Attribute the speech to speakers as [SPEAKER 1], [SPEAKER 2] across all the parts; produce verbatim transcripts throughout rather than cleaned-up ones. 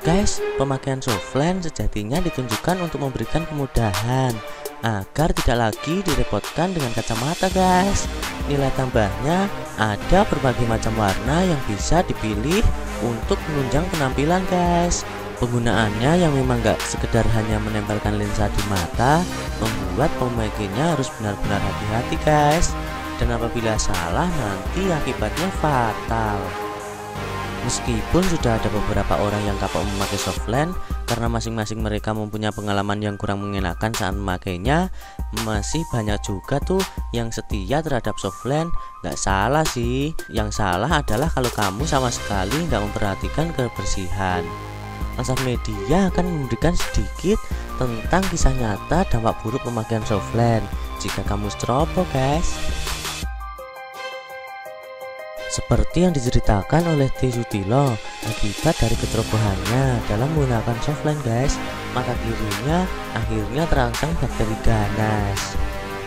[SPEAKER 1] Guys, pemakaian softland sejatinya ditunjukkan untuk memberikan kemudahan agar tidak lagi direpotkan dengan kacamata guys. Nilai tambahnya ada berbagai macam warna yang bisa dipilih untuk menunjang penampilan guys. Penggunaannya yang memang gak sekedar hanya menempelkan lensa di mata, membuat pemakainya harus benar-benar hati-hati guys. Dan apabila salah nanti akibatnya fatal. Meskipun sudah ada beberapa orang yang kapok memakai softland karena masing-masing mereka mempunyai pengalaman yang kurang mengenakan saat memakainya, masih banyak juga tuh yang setia terhadap softland. Gak salah sih, yang salah adalah kalau kamu sama sekali gak memperhatikan kebersihan. Lansar Media akan memberikan sedikit tentang kisah nyata dampak buruk pemakaian softland jika kamu strobo guys. Seperti yang diceritakan oleh T. Sutilo, akibat dari kecerobohannya dalam menggunakan softland guys, mata kirinya akhirnya terangsang bakteri ganas.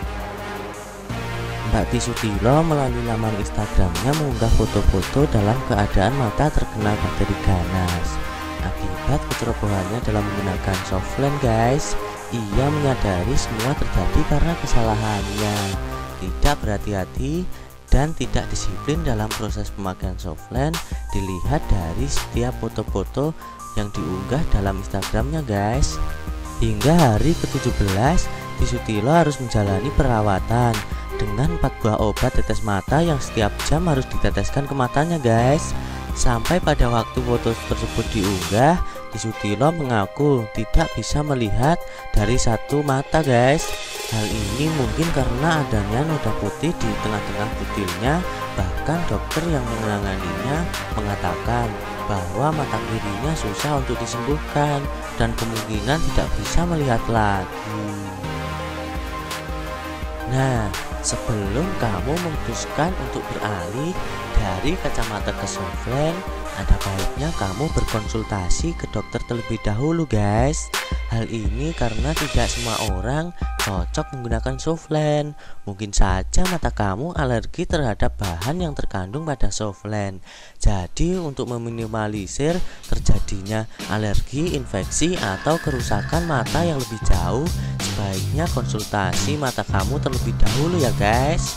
[SPEAKER 1] Mbak T. Sutilo melalui laman Instagramnya mengunggah foto-foto dalam keadaan mata terkena bakteri ganas. Akibat kecerobohannya dalam menggunakan softland guys, ia menyadari semua terjadi karena kesalahannya, tidak berhati-hati dan tidak disiplin dalam proses pemakaian softland. Dilihat dari setiap foto-foto yang diunggah dalam Instagramnya guys. Hingga hari ke tujuh belas, T. Sutilo harus menjalani perawatan dengan empat buah obat tetes mata yang setiap jam harus diteteskan ke matanya guys. Sampai pada waktu foto tersebut diunggah, T. Sutilo mengaku tidak bisa melihat dari satu mata guys. Hal ini mungkin karena adanya noda putih di tengah-tengah putilnya. Bahkan dokter yang menanganinya mengatakan bahwa mata kirinya susah untuk disembuhkan dan kemungkinan tidak bisa melihat lagi. Nah, sebelum kamu memutuskan untuk beralih dari kacamata ke softland, ada baiknya kamu berkonsultasi ke dokter terlebih dahulu guys. Hal ini karena tidak semua orang cocok menggunakan softland. Mungkin saja mata kamu alergi terhadap bahan yang terkandung pada softland. Jadi untuk meminimalisir terjadinya alergi, infeksi, atau kerusakan mata yang lebih jauh, sebaiknya konsultasi mata kamu terlebih dahulu ya guys.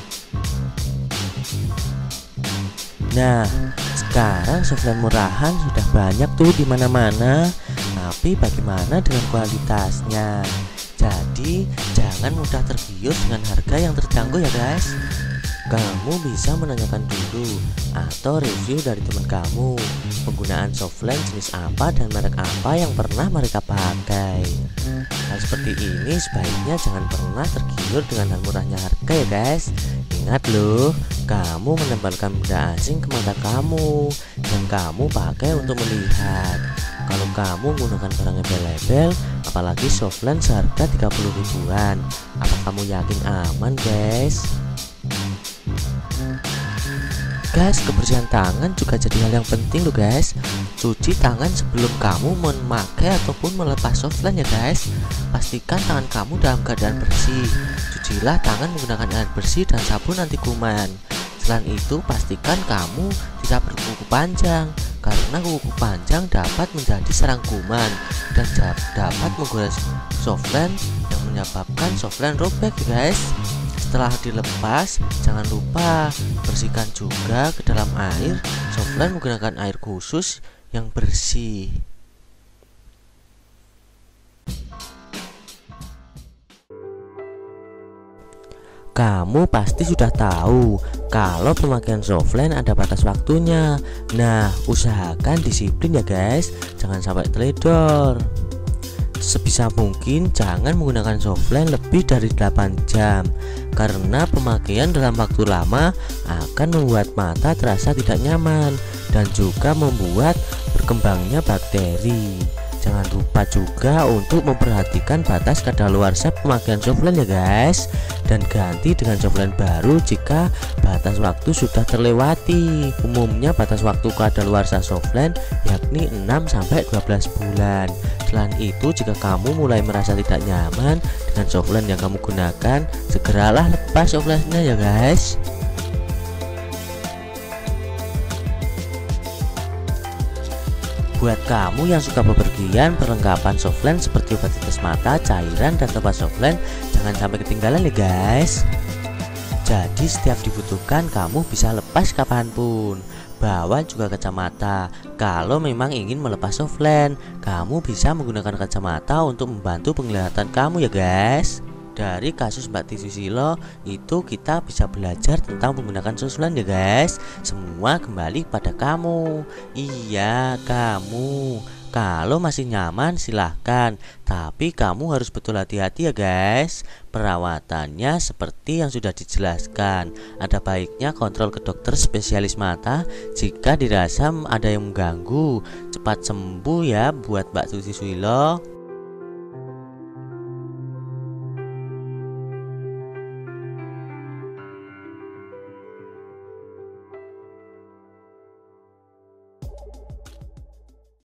[SPEAKER 1] Nah, sekarang softland murahan sudah banyak tuh di mana-mana. Tapi bagaimana dengan kualitasnya? Jadi jangan mudah tergiur dengan harga yang terjangkau ya guys. Kamu bisa menanyakan dulu atau review dari teman kamu penggunaan softland jenis apa dan merek apa yang pernah mereka pakai. Hal seperti ini sebaiknya jangan pernah tergiur dengan hal murahnya harga ya guys. Ingat loh, kamu menempelkan benda asing ke mata kamu dan kamu pakai untuk melihat. Kalau kamu menggunakan barang embel-embel, apalagi softland seharga tiga puluh ribuan, apa kamu yakin aman guys? Guys, kebersihan tangan juga jadi hal yang penting loh guys. Cuci tangan sebelum kamu memakai ataupun melepas softland ya guys. Pastikan tangan kamu dalam keadaan bersih. Cucilah tangan menggunakan air bersih dan sabun anti kuman. Selain itu, pastikan kamu tidak berkuku panjang, karena kuku panjang dapat menjadi sarang kuman dan dapat menggores softland yang menyebabkan softland robek guys. Setelah dilepas, jangan lupa bersihkan juga ke dalam air softland menggunakan air khusus yang bersih. Kamu pasti sudah tahu kalau pemakaian softland ada batas waktunya. Nah, usahakan disiplin ya guys, jangan sampai teledor. Sebisa mungkin jangan menggunakan softland lebih dari delapan jam, karena pemakaian dalam waktu lama akan membuat mata terasa tidak nyaman dan juga membuat berkembangnya bakteri. Jangan lupa juga untuk memperhatikan batas kadaluarsa pemakaian softland ya guys, dan ganti dengan softland baru jika batas waktu sudah terlewati. Umumnya batas waktu kadaluarsa softland yakni enam sampai dua belas bulan. Selain itu, jika kamu mulai merasa tidak nyaman dengan softland yang kamu gunakan, segeralah lepas softlandnya ya guys. Buat kamu yang suka bepergian, perlengkapan softland seperti obat tetes mata, cairan, dan tempat softland jangan sampai ketinggalan ya guys. Jadi setiap dibutuhkan kamu bisa lepas kapanpun. Bawa juga kacamata. Kalau memang ingin melepas softland, kamu bisa menggunakan kacamata untuk membantu penglihatan kamu ya guys. Dari kasus Mbak Tisusilo itu kita bisa belajar tentang menggunakan softland ya guys. Semua kembali pada kamu. Iya, kamu. Kalau masih nyaman silahkan, tapi kamu harus betul hati-hati ya guys. Perawatannya seperti yang sudah dijelaskan. Ada baiknya kontrol ke dokter spesialis mata jika dirasa ada yang mengganggu. Cepat sembuh ya buat Mbak Tisusilo.